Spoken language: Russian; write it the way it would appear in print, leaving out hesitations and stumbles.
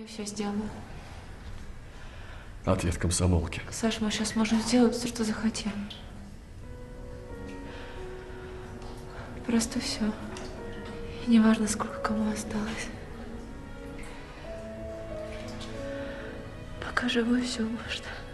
все сделаю. Ответ комсомолки. Саш, мы сейчас можем сделать все, что захотим. Просто все. И неважно, сколько кому осталось. Пока живу, все можно.